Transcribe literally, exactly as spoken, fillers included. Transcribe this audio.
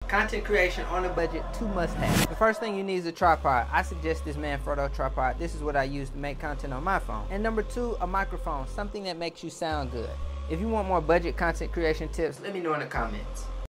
Content creation on a budget, two must have. The first thing you need is a tripod. I suggest this Manfrotto tripod. This is what I use to make content on my phone. And number two, a microphone, something that makes you sound good. If you want more budget content creation tips, let me know in the comments.